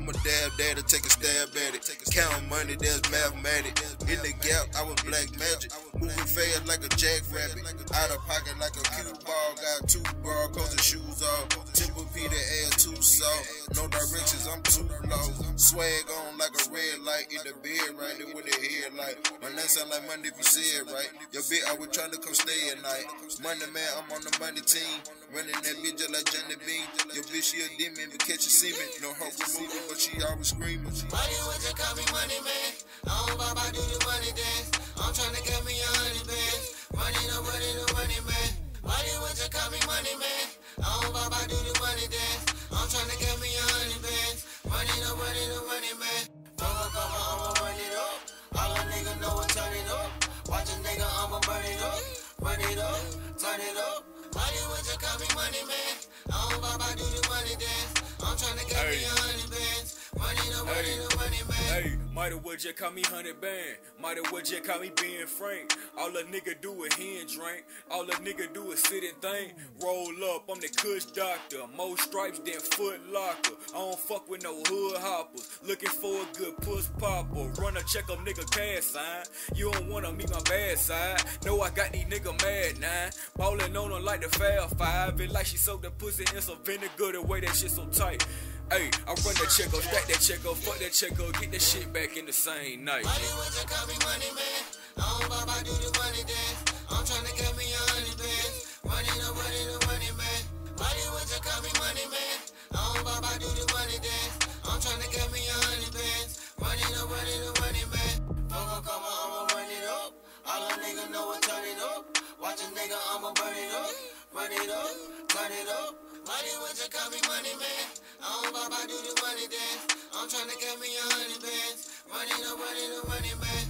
I'ma dab daddy, take a stab at it. Count money, that's mathematics. In the gap, I was black magic. Moving fast like a jackrabbit. Out of pocket like a cue ball. Got 2 bra, close the shoes off. Temple Peter ass too soft. No directions, I'm too low. Swag on like a red light. In the bed right there with the headlight. My name sound like Monday if you say it right. Your bitch, I was trying to come stay at night. Money man, I'm on the money team. Running that bitch just like Johnny Bean. Your bitch, she a demon, but catch a semen. No hope removal, but she always screaming. Money would you call me money man? I don't bop, I do the money dance. I'm trying to get me 100 bands. Money no money man. Money would you call me money man? I don't bop, I do the money dance. I'm trying to get me 100 bands. Money no money man. Come on, I'ma run it up. All a nigga know what turn it up. Watch a nigga, I'ma burn it up. Run it up, turn it up. Money would you call me money man? I don't bop, I do the money dance. I'm trying to get me 100 bands. Money no money man. Hey, mighty would you call me 100 band? Mighty would you call me being frank? All a nigga do is he and drink. All a nigga do is sit and think. Roll up, I'm the Kush doctor. More stripes than Foot Locker. I don't fuck with no hood hoppers. Looking for a good puss popper. Run a check up nigga cash sign. You don't wanna meet my bad side. No, I got these nigga mad now. Ballin' on them like the Fab Five. It like she soaked the pussy in some vinegar. The way that shit so tight. Hey, I run that check up, stack that check up, fuck that check up, get that shit back in the same night. Money would you call me money man? I don't bop, I do the money dance. I'm trying to get me 100 bands. Money no money man. Money would you call me money man? I don't bop, I do the money dance. I'm trying to get me 100 bands. Money no money man. Come on, I'ma run it up. All a nigga know what turn it up. Watch a nigga, I'ma burn it up. Run it up, turn it up. Money would you call me money man? I don't bop, I do the money dance. I'm trying to get me 100 bands. Money no money man.